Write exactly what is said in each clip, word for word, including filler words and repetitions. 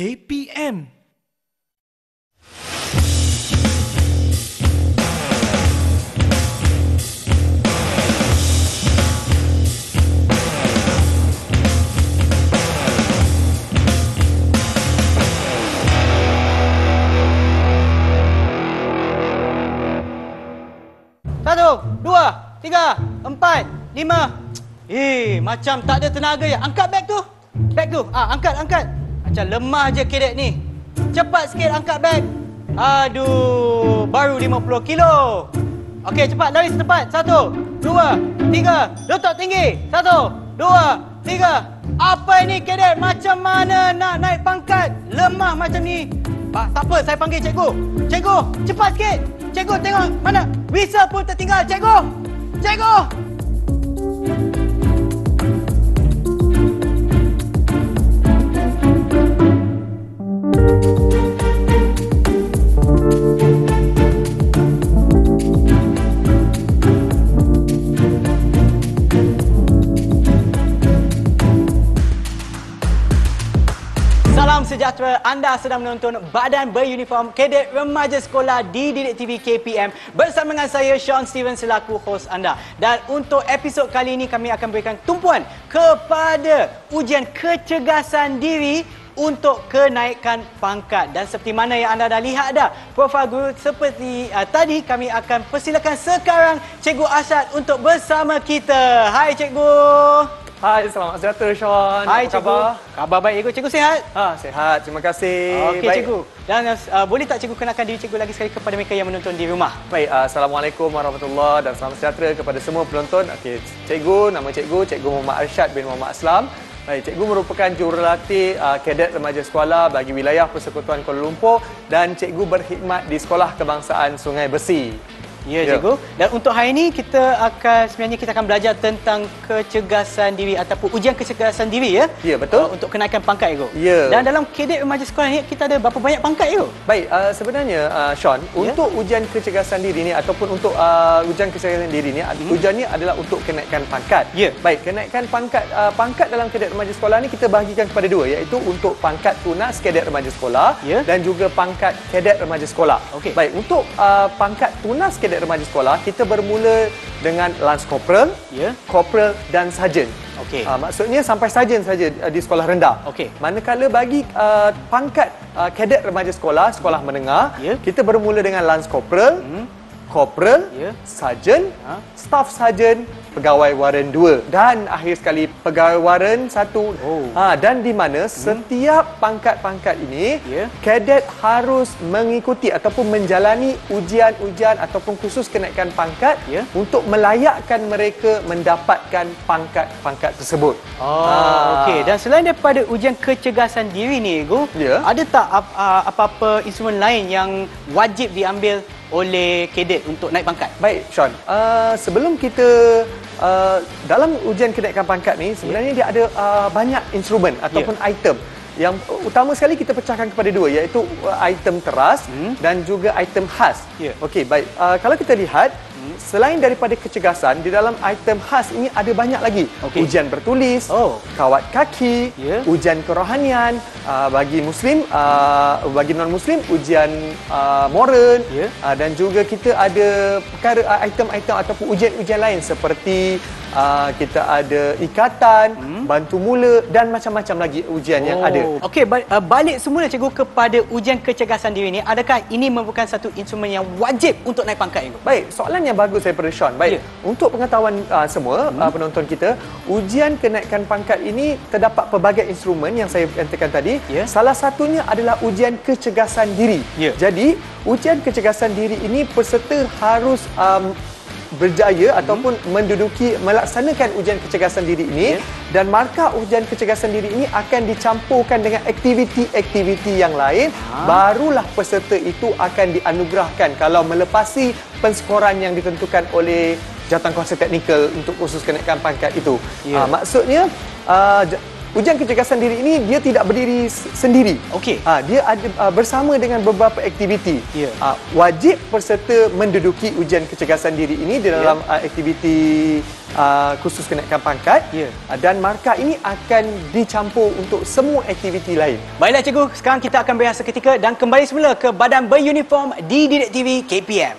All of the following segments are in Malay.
K P M. Satu, dua, tiga, empat, lima. Eh, macam tak ada tenaga ya. Angkat beg tu. Beg tu. Ah, angkat, angkat. Macam lemah je kedek ni. Cepat sikit angkat beg. Aduh, baru lima puluh kilo. Okey, cepat lari setempat. Satu, dua, tiga. Lutut tinggi. Satu, dua, tiga. Apa ini kedek? Macam mana nak naik pangkat? Lemah macam ni. Ah, tak apa, saya panggil cikgu. Cikgu, cepat sikit. Cikgu, tengok mana. Whistle pun tertinggal. Cikgu. Cikgu. Salam sejahtera, anda sedang menonton Badan Beruniform Kadet Remaja Sekolah di Didik T V K P M bersama dengan saya Sean Steven selaku hos anda. Dan untuk episod kali ini kami akan berikan tumpuan kepada ujian kecergasan diri untuk kenaikan pangkat. Dan seperti mana yang anda dah lihat dah profil guru seperti uh, tadi, kami akan persilakan sekarang Cikgu Arsyad untuk bersama kita. Hai Cikgu. Hai, selamat sejahtera Sean. Hai Apa Cikgu. khabar? Khabar baik Cikgu. Cikgu sihat? Ha, sihat. Terima kasih. Okey Baik. Cikgu. Dan uh, boleh tak Cikgu kenalkan diri Cikgu lagi sekali kepada mereka yang menonton di rumah? Baik, uh, Assalamualaikum warahmatullahi dan selamat sejahtera kepada semua penonton. Okey, Cikgu, nama Cikgu, Cikgu Muhammad Arsyad bin Muhammad Aslam. Baik, Cikgu merupakan jurulatih uh, kadet remaja sekolah bagi wilayah Persekutuan Kuala Lumpur dan Cikgu berkhidmat di Sekolah Kebangsaan Sungai Besi. Ya, Ya. Cikgu. Dan untuk hari ini kita akan sebenarnya kita akan belajar tentang kecergasan diri ataupun ujian kecergasan diri ya. Ya, betul. Uh, untuk kenaikan pangkat Cikgu. Ya. Dan dalam kadet remaja sekolah ni kita ada berapa banyak pangkat Cikgu? Baik, uh, sebenarnya uh, Sean, Ya. untuk ujian kecergasan diri ni ataupun untuk uh, ujian kecergasan diri ni, Hmm. ujian ni adalah untuk kenaikan pangkat. Ya. Baik, kenaikan pangkat uh, pangkat dalam kadet remaja sekolah ni kita bahagikan kepada dua, iaitu untuk pangkat tunas kadet remaja sekolah Ya. dan juga pangkat kadet remaja sekolah. Okey. Baik, untuk uh, pangkat tunas kadet remaja sekolah, kita bermula dengan Lance Corporal, Ya. Corporal dan Sarjan. Okey. Uh, maksudnya sampai sarjan saja uh, di sekolah rendah. Okey. Manakala bagi uh, pangkat uh, kadet remaja sekolah, sekolah menengah, Ya. kita bermula dengan Lance Corporal, Hmm. Corporal, Ya. Sarjan, Ha? Staff Sarjan, Pegawai Waran dua dan akhir sekali Pegawai Waran satu. Oh. Ha, dan di mana setiap pangkat-pangkat ini, Ya. kadet harus mengikuti ataupun menjalani ujian-ujian ataupun kursus kenaikan pangkat Ya. untuk melayakkan mereka mendapatkan pangkat-pangkat tersebut. Oh, Ah. okey. Dan selain daripada ujian kecergasan diri ni Cikgu, Ya. ada tak ap- uh, apa-apa instrumen lain yang wajib diambil oleh kadet untuk naik pangkat? Baik, Sean. Uh, sebelum kita uh, dalam ujian kenaikan pangkat ni, sebenarnya dia ada uh, banyak instrumen ataupun item. Yang utama sekali kita pecahkan kepada dua, iaitu uh, item teras Hmm. dan juga item khas. Ya. Okey, baik. Uh, kalau kita lihat, selain daripada kecergasan, di dalam item khas ini ada banyak lagi. Okey. Ujian bertulis, Oh. kawat kaki, Ya. ujian kerohanian, uh, bagi Muslim, uh, bagi non-Muslim, ujian uh, moral, Ya. uh, dan juga kita ada perkara uh, item-item ataupun ujian-ujian lain seperti uh, kita ada ikatan, Hmm. bantu mula dan macam-macam lagi ujian yang ada. Okey, ba- uh, balik semula Cikgu kepada ujian kecergasan diri ni, adakah ini merupakan satu instrumen yang wajib untuk naik pangkat Cikgu? Baik, soalan yang bagus daripada Sean. Baik, Ya. untuk pengetahuan uh, semua uh, penonton kita, ujian kenaikan pangkat ini terdapat pelbagai instrumen yang saya katakan tadi. Ya. Salah satunya adalah ujian kecergasan diri. Ya. Jadi, ujian kecergasan diri ini peserta harus um, berjaya hmm. ataupun menduduki melaksanakan ujian kecergasan diri ini, Ya. dan markah ujian kecergasan diri ini akan dicampurkan dengan aktiviti-aktiviti yang lain. Ha. Barulah peserta itu akan dianugerahkan kalau melepasi penskoran yang ditentukan oleh Jawatankuasa Teknikal untuk kursus kenaikan pangkat itu. Ya. Uh, maksudnya uh, ujian kecergasan diri ini dia tidak berdiri sendiri. Okey. Ha, dia ada uh, bersama dengan beberapa aktiviti. Ya. Uh, wajib peserta menduduki ujian kecergasan diri ini di dalam ya. uh, aktiviti uh, khusus kenaikan pangkat. Ya. Uh, dan markah ini akan dicampur untuk semua aktiviti lain. Baiklah cikgu, sekarang kita akan berehat seketika dan kembali semula ke badan beruniform di Didik T V K P M.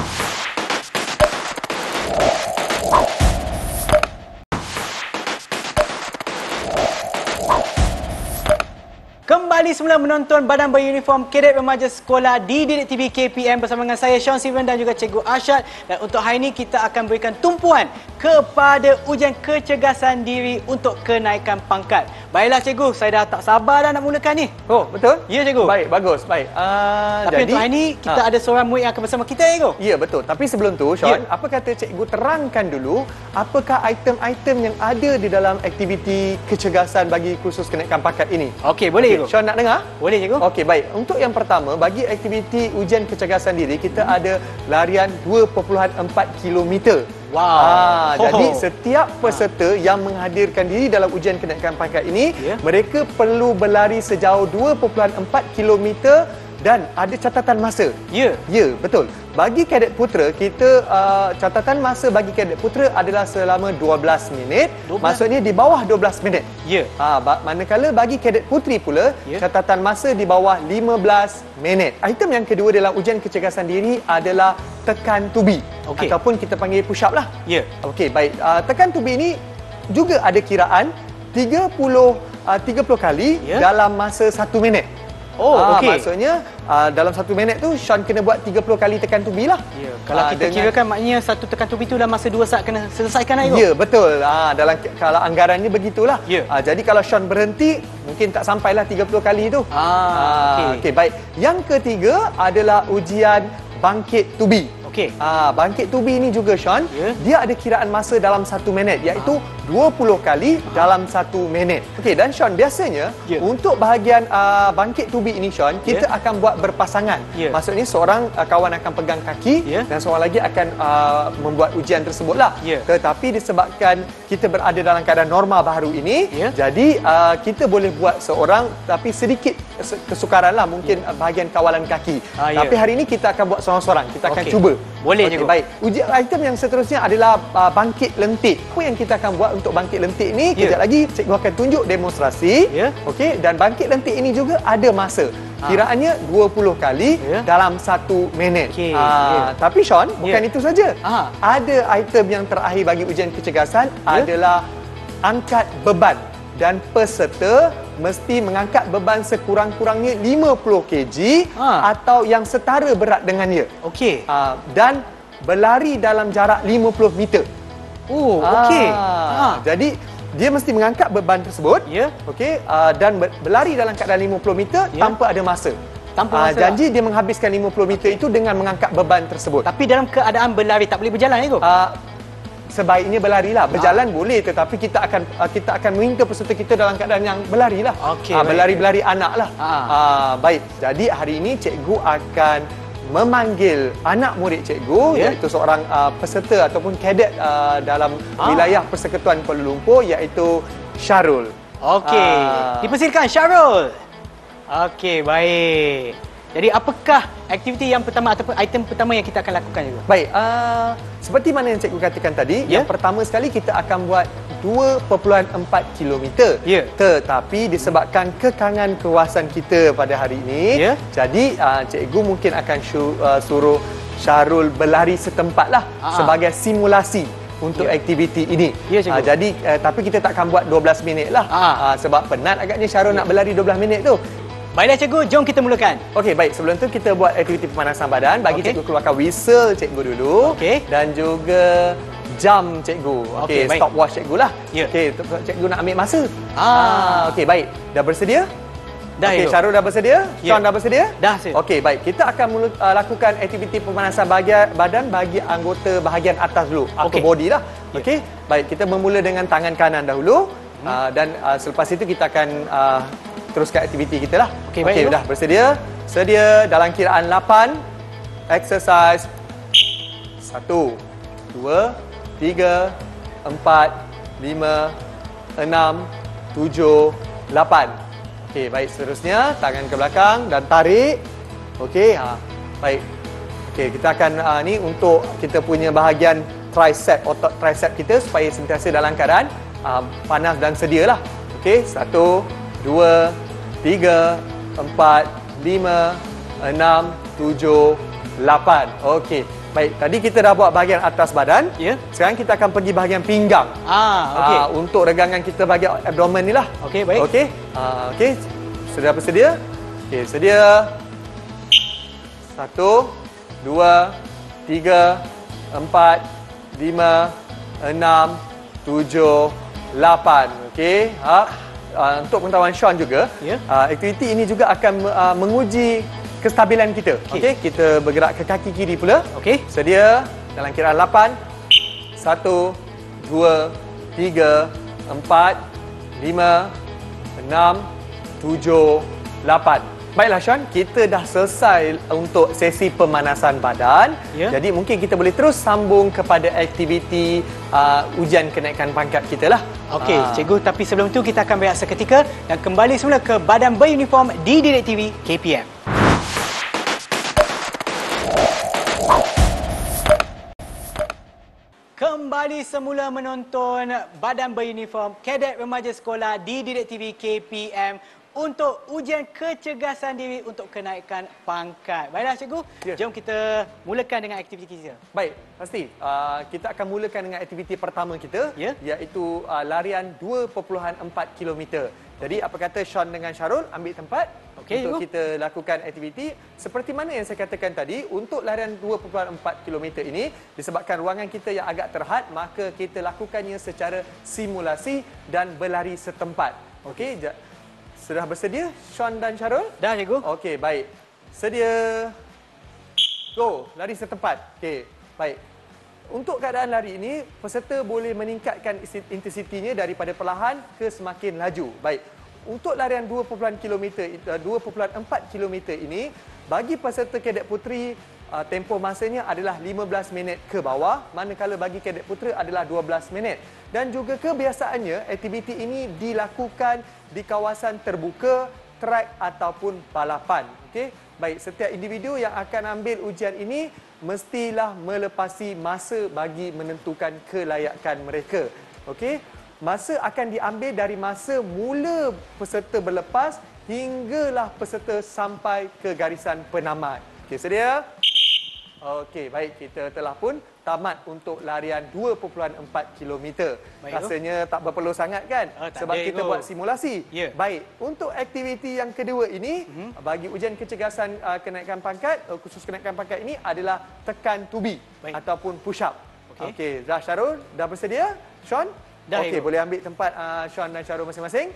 Kembali semula menonton badan beruniform Kadet Remaja Sekolah di Didik T V K P M bersama dengan saya Sean Steven dan juga Cikgu Arsyad. Dan untuk hari ini kita akan berikan tumpuan kepada ujian kecergasan diri untuk kenaikan pangkat. Baiklah cikgu, saya dah tak sabar dah nak mulakan ni. Oh, betul? Ya cikgu. Baik, bagus. Baik. Uh, Tapi jadi, untuk hari ini kita ha. ada seorang murid yang akan bersama kita cikgu. Ya, betul. Tapi sebelum tu, Sean, ya. apa kata cikgu terangkan dulu apakah item-item yang ada di dalam aktiviti kecergasan bagi kursus kenaikan pangkat ini? Okey, boleh cikgu. Okay. Sean nak dengar? Boleh cikgu. Okey, baik. Untuk yang pertama, bagi aktiviti ujian kecergasan diri, kita ada larian dua perpuluhan empat kilometer. Wow. Ah, oh. Jadi setiap peserta yang menghadirkan diri dalam ujian kenaikan pangkat ini, yeah. mereka perlu berlari sejauh dua perpuluhan empat kilometer dan ada catatan masa. Ya. Ya, betul. Bagi kadet putera, kita uh, catatan masa bagi kadet putera adalah selama dua belas minit. dua belas? Maksudnya di bawah dua belas minit. Ya. Ha, manakala bagi kadet puteri pula, ya. catatan masa di bawah lima belas minit. Item yang kedua dalam ujian kecergasan diri adalah tekan tubi. Okay. Ataupun kita panggil push up lah. Ya. Okey, baik. Uh, tekan tubi ini juga ada kiraan tiga puluh kali ya. dalam masa satu minit. Oh, ah, okey. Maksudnya uh, dalam satu minit tu Sean kena buat tiga puluh kali tekan tubi lah. Ya, kalau uh, kita dengan... kirakan maknanya satu tekan tubi tu dalam masa dua saat kena selesaikan lah. Ya, betul. Ah, dalam kalau anggarannya begitulah. Ya. Ah, jadi kalau Sean berhenti mungkin tak sampailah tiga puluh kali tu. Ah, ah okey. Okey, baik. Yang ketiga adalah ujian bangkit tubi. Okey. Ah, bangkit tubi ini juga Sean, yeah. dia ada kiraan masa dalam satu minit iaitu ah. dua puluh kali ah. dalam satu minit. Okey, dan Sean biasanya yeah. untuk bahagian uh, bangkit tubi ini Sean, kita yeah. akan buat berpasangan. Yeah. Maksudnya seorang uh, kawan akan pegang kaki yeah. dan seorang lagi akan uh, membuat ujian tersebutlah. Yeah. Tetapi disebabkan kita berada dalam keadaan norma baru ini, yeah. jadi uh, kita boleh buat seorang tapi sedikit kesukaranlah mungkin yeah. bahagian kawalan kaki. Ah, tapi yeah. hari ini kita akan buat seorang-seorang. Kita akan okay. cuba. Boleh okay, cikgu. Baik. Ujian item yang seterusnya adalah uh, bangkit lentik. Apa yang kita akan buat untuk bangkit lentik ni? Yeah. Kejap lagi cikgu akan tunjuk demonstrasi. Yeah. Okey, dan bangkit lentik ini juga ada masa. Ha. Kiraannya dua puluh kali yeah. dalam satu minit. Okay. Uh, yeah. Tapi Sean, bukan yeah. itu saja. Ha. Ada item yang terakhir bagi ujian kecergasan yeah. adalah angkat beban. Dan peserta mesti mengangkat beban sekurang-kurangnya lima puluh kilogram ha. atau yang setara berat dengannya. Okey. Uh, dan berlari dalam jarak lima puluh meter. Oh, okey. Ha. Jadi dia mesti mengangkat beban tersebut. Ya. Yeah. Okey, uh, dan berlari dalam keadaan lima puluh meter yeah. tanpa ada masa. Tanpa masa. Uh, janji dia menghabiskan lima puluh meter okay. itu dengan mengangkat beban tersebut. Tapi dalam keadaan berlari tak boleh berjalan ya, uh, sebaiknya berlarilah. Berjalan ha. boleh, tetapi kita akan kita akan meminta peserta kita dalam keadaan yang berlarilah. Okay, ha, berlari-berlari anak lah. Ha. Ha, baik. Jadi hari ini cikgu akan memanggil anak murid cikgu, yeah. iaitu seorang uh, peserta ataupun kadet uh, dalam ha. wilayah Persekutuan Kuala Lumpur, iaitu Syarul. Okey. Ha. Dipersilakan Syarul. Okey, baik. Jadi apakah aktiviti yang pertama ataupun item pertama yang kita akan lakukan juga? Baik, uh, seperti mana yang cikgu katakan tadi, yeah. yang pertama sekali kita akan buat dua perpuluhan empat kilometer. Yeah. Tetapi disebabkan kekangan kewasan kita pada hari ini, yeah. jadi uh, cikgu mungkin akan su- uh, suruh Syarul berlari setempatlah uh-huh. sebagai simulasi untuk yeah. aktiviti ini. Ya, uh, jadi uh, tapi kita tak akan buat dua belas minit lah. Uh-huh. Uh, sebab penat agaknya Syarul yeah. nak berlari dua belas minit tu. Baiklah cikgu, jom kita mulakan. Okey, baik. Sebelum tu kita buat aktiviti pemanasan badan. Bagi okay. cikgu keluarkan whistle cikgu dulu. Okey. Dan juga jam cikgu. Okey, okay, stopwatch cikgu lah. Yeah. Okey, cikgu nak ambil masa. Ah, ah okey, baik. Dah bersedia? Dah. Okey, Syarul dah bersedia? Yeah. Sean dah bersedia? Dah. Okey, baik. Kita akan mula, uh, lakukan aktiviti pemanasan bahagian badan bagi anggota bahagian atas dulu, upper okay. body lah. Yeah. Okey. Baik, kita bermula dengan tangan kanan dahulu. Hmm. Uh, dan uh, selepas itu kita akan uh, teruskan aktiviti kita lah. Okey, baik. Okey, dah bersedia? Sedia dalam kiraan lapan. Exercise. Satu, dua, tiga, empat, lima, enam, tujuh, lapan. Okey, baik. Seterusnya, tangan ke belakang dan tarik. Okey, ha. Baik. Okey, kita akan uh, ni untuk kita punya bahagian tricep, otot tricep kita supaya sentiasa dalam keadaan uh, panas dan sedialah. Okey, satu, dua, tiga, empat, lima, enam, tujuh, lapan. Okey. Baik, tadi kita dah buat bahagian atas badan. Ya. Sekarang kita akan pergi bahagian pinggang. Ah, okey. Uh, untuk regangan kita bahagian abdomen ni lah. Okey, baik. Okey. Uh, Okey. Sudah bersedia? Okey, sedia. Satu, dua, tiga, empat, lima, enam, tujuh, lapan. Okey. Ha. Uh, untuk pengetahuan Sean juga, Ya. uh, aktiviti ini juga akan uh, menguji kestabilan kita. Okey, Okey. okay, kita bergerak ke kaki kiri pula. Okey. Sedia dalam kiraan lapan. Satu, dua, tiga, empat, lima, enam, tujuh, lapan. Baiklah Sean, kita dah selesai untuk sesi pemanasan badan. Ya. Jadi mungkin kita boleh terus sambung kepada aktiviti uh, ujian kenaikan pangkat kita lah. Okey, Ah. cikgu, tapi sebelum tu kita akan berehat seketika dan kembali semula ke badan beruniform di Direct T V K P M. Kembali semula menonton badan beruniform Kadet Remaja Sekolah di Direct T V K P M untuk ujian kecergasan diri untuk kenaikan pangkat. Baiklah cikgu, Ya. jom kita mulakan dengan aktiviti kita. Baik, pasti. Uh, kita akan mulakan dengan aktiviti pertama kita, Ya. iaitu uh, larian dua perpuluhan empat kilometer. Jadi apa kata Sean dengan Syarul ambil tempat Okey, untuk cikgu. kita lakukan aktiviti. Seperti mana yang saya katakan tadi, untuk larian dua perpuluhan empat kilometer ini, disebabkan ruangan kita yang agak terhad, maka kita lakukannya secara simulasi dan berlari setempat. Okey, ja- sudah bersedia Sean dan Syarul? Dah cikgu. Okey, baik. Sedia. Go, lari setempat. Okey, baik. Untuk keadaan lari ini, peserta boleh meningkatkan isi- intensitinya daripada perlahan ke semakin laju. Baik. Untuk larian dua perpuluhan empat kilometer ini, bagi peserta kadet puteri, uh, tempoh masanya adalah lima belas minit ke bawah, manakala bagi kadet putera adalah dua belas minit. Dan juga kebiasaannya, aktiviti ini dilakukan di kawasan terbuka, trek ataupun balapan. Okey, baik, setiap individu yang akan ambil ujian ini mestilah melepasi masa bagi menentukan kelayakan mereka. Okey, masa akan diambil dari masa mula peserta berlepas hinggalah peserta sampai ke garisan penamat. Okey, sedia? Okey, baik, kita telah pun tamat untuk larian dua perpuluhan empat kilometer. Baik, Rasanya tak berperlu sangat kan? Oh, tak Sebab ada, kita Ibu. buat simulasi. Ya. Baik, untuk aktiviti yang kedua ini, Mhm. bagi ujian kecergasan uh, kenaikan pangkat, uh, khusus kenaikan pangkat ini adalah tekan tubi Baik. ataupun push up. Okey. Okey, dah Syarul, dah bersedia? Sean? Dah, Okey, Ibu. boleh ambil tempat uh, Sean dan Syarul masing-masing?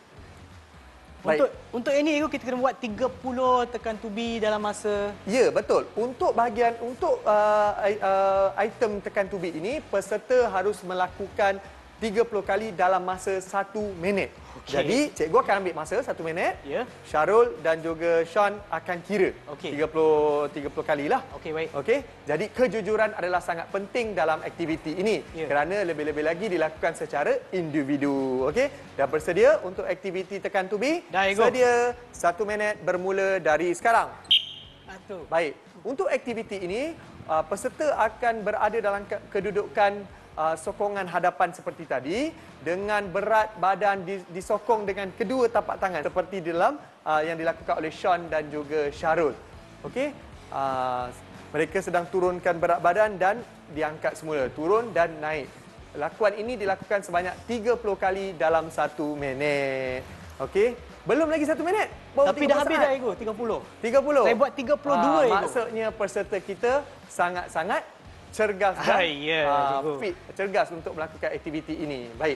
Baik. Untuk untuk ini cikgu, kita kena buat tiga puluh tekan tubi dalam masa. Ya, betul. Untuk bahagian untuk uh, i- uh, item tekan tubi ini, peserta harus melakukan tiga puluh kali dalam masa satu minit. Okey. Jadi, cikgu akan ambil masa satu minit. Ya. Syarul dan juga Sean akan kira. Okey. tiga puluh tiga puluh kali lah. Okey, baik. Okey. Jadi kejujuran adalah sangat penting dalam aktiviti ini, Ya. kerana lebih-lebih lagi dilakukan secara individu. Okey. Dah bersedia untuk aktiviti tekan tubi? Dah, Igu. Sedia. Satu minit bermula dari sekarang. Satu. Baik, untuk aktiviti ini, uh, peserta akan berada dalam ke- kedudukan uh, sokongan hadapan seperti tadi, dengan berat badan dis- disokong dengan kedua tapak tangan seperti dalam uh, yang dilakukan oleh Sean dan juga Syarul. Okey, uh, mereka sedang turunkan berat badan dan diangkat semula, turun dan naik. Lakuan ini dilakukan sebanyak tiga puluh kali dalam satu minit. Okey, belum lagi satu minit. Baru Tapi tiga dah puluh habis saat. dah cikgu, tiga puluh. tiga puluh. Saya buat tiga puluh dua, Ah, Ibu. maksudnya peserta kita sangat-sangat cergas dan Ah, ya, ah, cikgu. fit, cergas untuk melakukan aktiviti ini. Baik.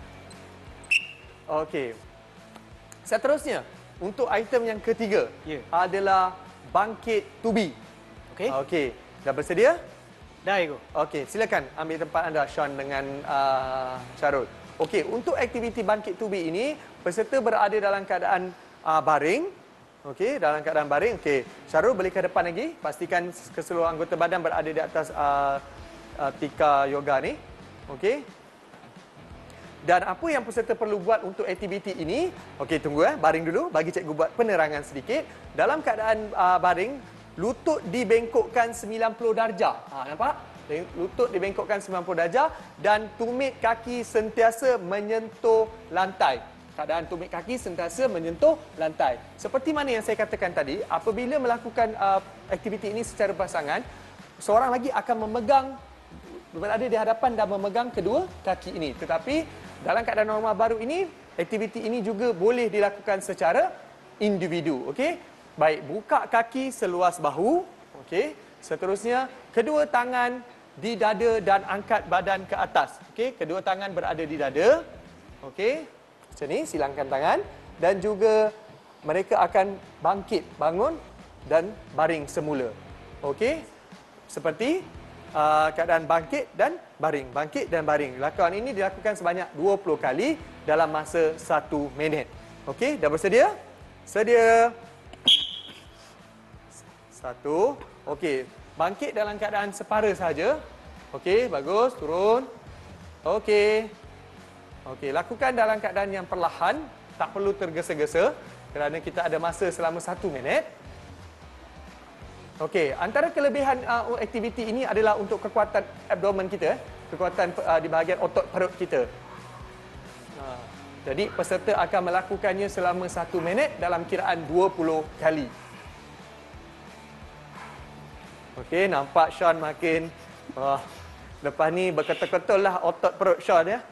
Okey. Seterusnya, untuk item yang ketiga Ya. adalah bangkit tubi. Okey. Okey. Dah bersedia? Dah cikgu. Okey, silakan ambil tempat anda Sean dengan uh, Syarul. Okey, untuk aktiviti bangkit tubi ini, peserta berada dalam keadaan uh, baring. Okey, dalam keadaan baring. Okey, Syarul boleh ke depan lagi. Pastikan keseluruhan anggota badan berada di atas uh, uh, tika yoga ni. Okey. Dan apa yang peserta perlu buat untuk aktiviti ini? Okey, tunggu eh, baring dulu, bagi cikgu buat penerangan sedikit. Dalam keadaan uh, baring, lutut dibengkokkan sembilan puluh darjah. Ha, nampak? Lutut dibengkokkan sembilan puluh darjah dan tumit kaki sentiasa menyentuh lantai. Keadaan tumit kaki sentiasa menyentuh lantai. Seperti mana yang saya katakan tadi, apabila melakukan uh, aktiviti ini secara berpasangan, seorang lagi akan memegang, berada di hadapan dan memegang kedua kaki ini. Tetapi dalam keadaan normal baru ini, aktiviti ini juga boleh dilakukan secara individu. Okey? Baik, buka kaki seluas bahu. Okey? Seterusnya, kedua tangan di dada dan angkat badan ke atas. Okey? Kedua tangan berada di dada. Okey? Macam ni, silangkan tangan. Dan juga mereka akan bangkit, bangun dan baring semula. Okey? Seperti uh, keadaan bangkit dan baring, bangkit dan baring. Lakukan ini dilakukan sebanyak dua puluh kali dalam masa satu minit. Okey, dah bersedia? Sedia. Satu. Okey, bangkit dalam keadaan separa saja. Okey, bagus, turun. Okey. Okey, lakukan dalam keadaan yang perlahan, tak perlu tergesa-gesa kerana kita ada masa selama satu minit. Okey, antara kelebihan uh, aktiviti ini adalah untuk kekuatan abdomen kita, kekuatan uh, di bahagian otot perut kita. Uh, jadi peserta akan melakukannya selama satu minit dalam kiraan dua puluh kali. Okey, nampak Sean makin wah, lepas ni berketul-ketul lah otot perut Sean ya.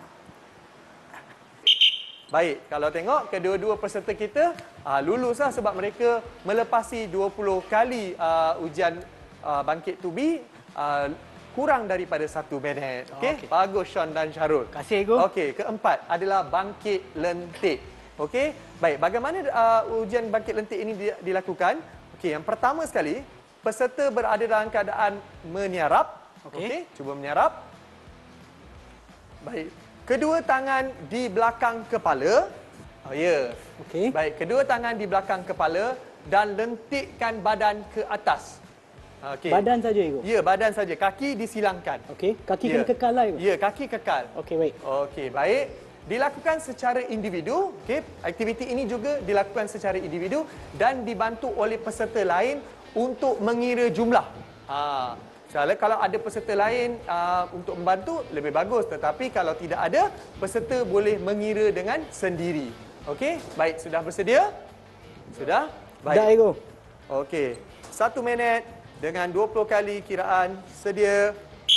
Baik, kalau tengok kedua-dua peserta kita uh, luluslah sebab mereka melepasi dua puluh kali uh, ujian uh, bangkit tubi uh, kurang daripada satu minit. Okey, okay. Bagus Sean dan Syarul. Terima kasih, Igu. Okey, keempat adalah bangkit lentik. Okey, baik, bagaimana uh, ujian bangkit lentik ini dilakukan? Okey, yang pertama sekali, peserta berada dalam keadaan menyarap. Okey, okay. Cuba menyarap. Baik. Kedua tangan di belakang kepala. Oh ya. Yeah. Okey. Baik, kedua tangan di belakang kepala dan lentikkan badan ke atas. Okey. Badan saja, Igu. Ya, badan saja. Kaki disilangkan. Okey, kaki Ya. kena kekal lah, Igu. Ya, kaki kekal. Okey, baik. Okey, baik. Dilakukan secara individu. Okey, aktiviti ini juga dilakukan secara individu dan dibantu oleh peserta lain untuk mengira jumlah. Ha. Kalau ada peserta lain uh, untuk membantu, lebih bagus. Tetapi kalau tidak ada, peserta boleh mengira dengan sendiri. Okey, baik. Sudah bersedia? Sudah? Baik. Dah, Igu. Okey. Satu minit dengan dua puluh kali kiraan. Sedia?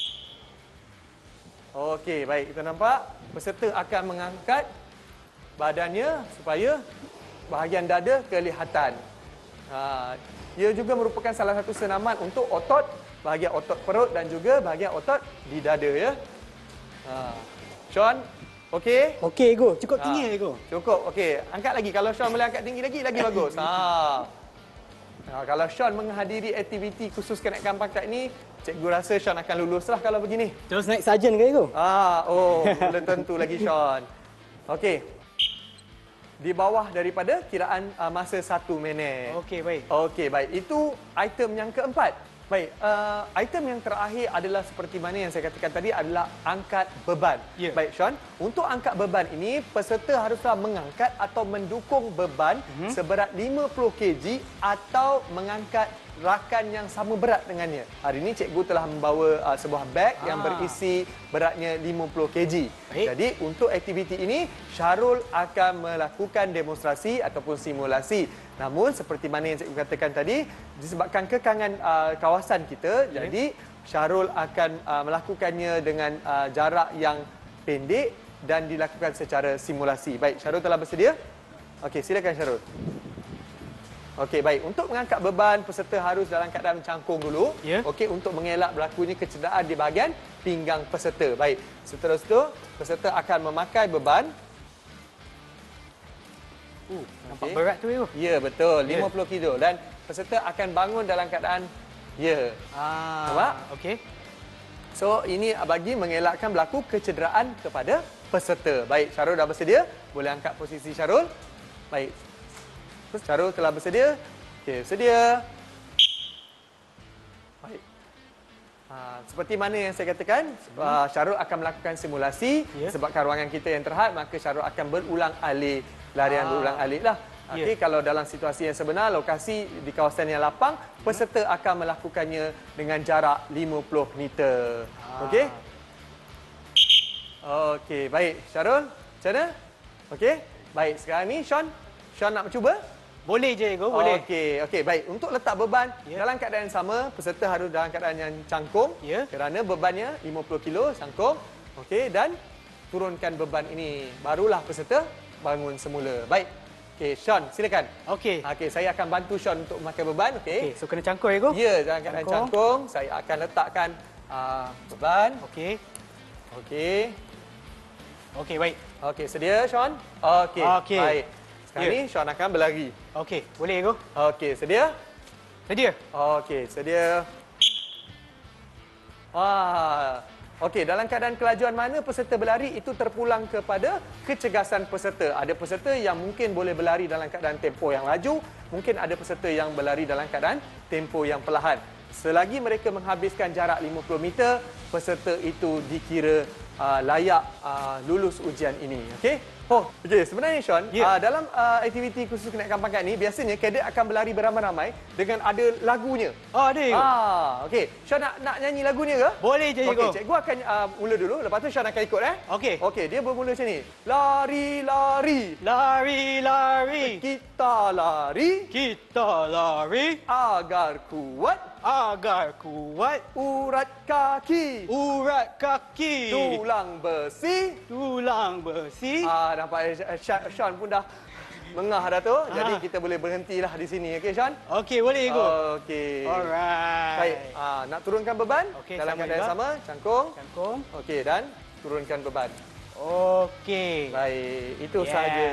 Okey, baik. Kita nampak peserta akan mengangkat badannya supaya bahagian dada kelihatan. Ha. Ia juga merupakan salah satu senaman untuk otot, bahagian otot perut dan juga bahagian otot di dada ya. Ha. Sean, okey? Okey, Igu. Cukup Ha. tinggi, Igu. Cukup, okey. Angkat lagi. Kalau Sean boleh angkat tinggi lagi, lagi bagus. Ha. Ha. Kalau Sean menghadiri aktiviti khusus kenaikan pangkat ini, cikgu rasa Sean akan luluslah kalau begini. Terus naik sarjan ke, Igu? Ah, oh, belum tentu lagi Sean. Okey. Di bawah daripada kiraan uh, masa satu minit. Okey, baik. Okey, baik. Itu item yang keempat. Baik, uh, item yang terakhir adalah seperti mana yang saya katakan tadi adalah angkat beban. Yeah. Baik, Sean. Untuk angkat beban ini, peserta haruslah mengangkat atau mendukung beban mm-hmm. seberat lima puluh kilogram atau mengangkat rakan yang sama berat dengannya. Hari ini cikgu telah membawa uh, sebuah beg ah. yang berisi beratnya lima puluh kilogram. Baik. Jadi untuk aktiviti ini Syarul akan melakukan demonstrasi ataupun simulasi. Namun seperti mana yang cikgu katakan tadi, disebabkan kekangan uh, kawasan kita, yeah. jadi Syarul akan uh, melakukannya dengan uh, jarak yang pendek dan dilakukan secara simulasi. Baik, Syarul telah bersedia? Okey, silakan Syarul. Okey, baik. Untuk mengangkat beban, peserta harus dalam keadaan mencangkung dulu. Yeah. Okey, untuk mengelak berlakunya kecederaan di bahagian pinggang peserta. Baik. Seterusnya, peserta akan memakai beban. Uh, nampak okay. berat tu, Igu. Ya, betul. lima puluh kilo. Dan peserta akan bangun dalam keadaan ya. Ah, nampak? Okey. So, ini bagi mengelakkan berlaku kecederaan kepada peserta. Baik, Syarul dah bersedia? Boleh angkat posisi Syarul. Baik. Syarul telah bersedia? Okey, sedia. Baik. Ha, seperti mana yang saya katakan, uh, Syarul akan melakukan simulasi. Ya. Sebabkan ruangan kita yang terhad, maka Syarul akan berulang alik larian Ah. berulang alik lah. Okey, Ya. kalau dalam situasi yang sebenar, lokasi di kawasan yang lapang, peserta akan melakukannya dengan jarak lima puluh meter. Ah. Okey? Okey, baik. Syarul, macam mana? Okey? Baik, sekarang ni Sean, Sean nak cuba? Boleh je, Ego, boleh. Okey, okey, baik. Untuk letak beban Ya. dalam keadaan yang sama, peserta harus dalam keadaan yang cangkung. Ya. Kerana bebannya lima puluh kilo cangkung. Okey, dan turunkan beban ini. Barulah peserta bangun semula. Baik. Okey, Sean, silakan. Okey. Okey, saya akan bantu Sean untuk memakai beban, okey? Okey, so kena cangkul, Ego? Ya, dalam keadaan Cangkung. cangkung, saya akan letakkan uh, beban. Okey. Okey. Okey, baik. Okey, sedia Sean? Okey. Okey. Baik. Sekarang Ya. ni Sean akan berlari. Okey, boleh, Ego? Okey, sedia? Sedia? Okey, sedia. Wah. Okey, dalam keadaan kelajuan mana peserta berlari itu terpulang kepada kecergasan peserta. Ada peserta yang mungkin boleh berlari dalam keadaan tempo yang laju, mungkin ada peserta yang berlari dalam keadaan tempo yang perlahan. Selagi mereka menghabiskan jarak lima puluh meter, peserta itu dikira uh, layak uh, lulus ujian ini. Okey? Oh, okey. Sebenarnya Sean, Ya. uh, dalam uh, aktiviti khusus kenaikan pangkat ni, biasanya kadet akan berlari beramai-ramai dengan ada lagunya. Oh, ada, Ego? Ah, okey. Sean nak nak nyanyi lagunya ke? Boleh je, Ego. Okey, cikgu akan uh, mula dulu, lepas tu Sean akan ikut eh. Okey. Okey, dia bermula macam ni. Lari, lari. Lari, lari. Kita lari Kita lari agar kuat agar kuat urat kaki, urat kaki. tulang besi. Tulang besi. Ah, nampak eh, Sean Sean pun dah mengah dah tu. Jadi Ah. kita boleh berhentilah di sini. Okey, Sean? Okey, boleh, Ego? Okey. Alright. Baik, ah, nak turunkan beban Okey, dalam sama keadaan juga. sama, cangkung. Cangkung. Okey, dan turunkan beban. Okey. Baik, itu Yeah. sahaja.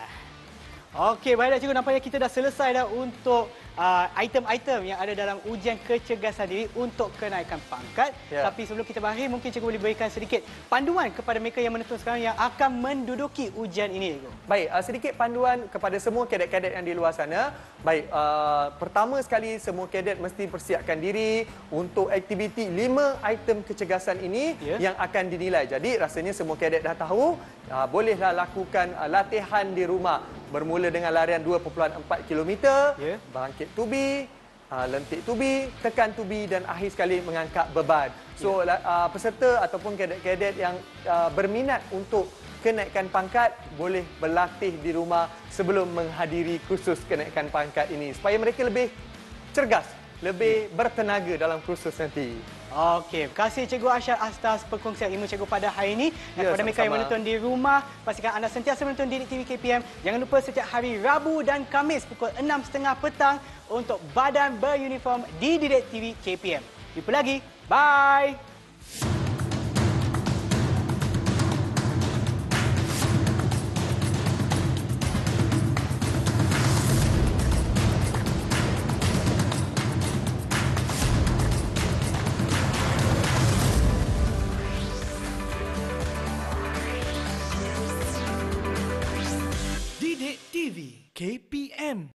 Okey, baiklah cikgu, nampaknya kita dah selesai dah untuk uh, item-item yang ada dalam ujian kecergasan diri untuk kenaikan pangkat. Ya. Tapi sebelum kita berakhir, mungkin cikgu boleh berikan sedikit panduan kepada mereka yang menonton sekarang yang akan menduduki ujian ini, cikgu. Baik, uh, sedikit panduan kepada semua kadet-kadet yang di luar sana. Baik, uh, pertama sekali semua kadet mesti persiapkan diri untuk aktiviti lima item kecergasan ini Ya. yang akan dinilai. Jadi rasanya semua kadet dah tahu, uh, bolehlah lakukan uh, latihan di rumah. Bermula dengan larian dua perpuluhan empat kilometer, Ya. bangkit tubi, uh, lentik tubi, tekan tubi dan akhir sekali mengangkat beban. So Ya. uh, peserta ataupun kadet-kadet yang uh, berminat untuk kenaikan pangkat boleh berlatih di rumah sebelum menghadiri kursus kenaikan pangkat ini supaya mereka lebih cergas, lebih bertenaga dalam kursus nanti. Okey, terima kasih Cikgu Arsyad atas perkongsian ilmu cikgu pada hari ini. Dan Ya, kepada mereka yang sama-sama. menonton di rumah, pastikan anda sentiasa menonton Didik T V K P M. Jangan lupa setiap hari Rabu dan Khamis pukul enam tiga puluh petang untuk badan beruniform di Didik T V K P M. Jumpa lagi. Bye. Didik T V K P M